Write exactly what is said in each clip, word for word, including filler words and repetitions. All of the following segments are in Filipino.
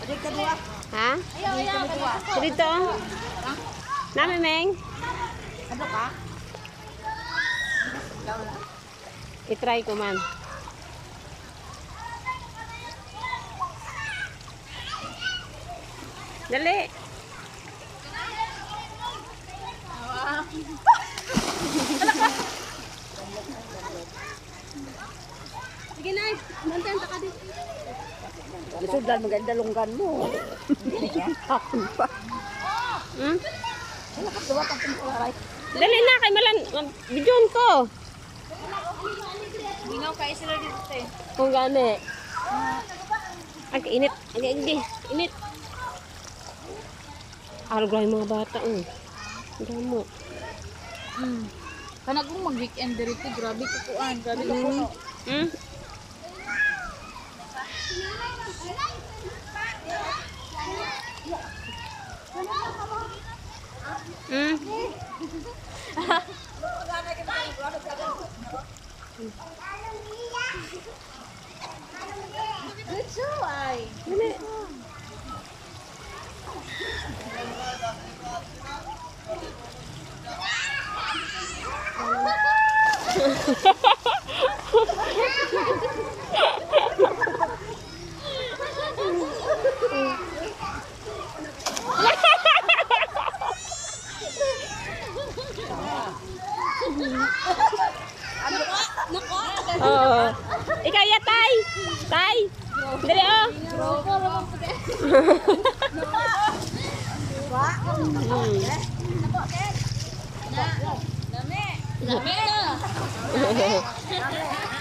Ha? Dito? Nami, Meng? Ano ka? I-try ko man. Dali. Sige na, nantenta ka dito. Sudan maganda lunggan mo. Hakon pa. Hmm? Dali na, kay malan. Bidyon ko. Gingaw kayo sila dito eh. Kung gani. Ang init. Ang init. Init. Araw yung mga bata. Oh. Damo. Hmm. Kanag mong mag-weekend dito, grabe kukuan, grabe ka puno. Hmm? Hmm? Good show ay. Dali. Oo. Ikaw ya, Tay. Tay. Dali, oh. Dami. Dami na.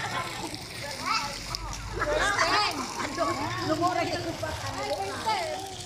Lumura ka pa.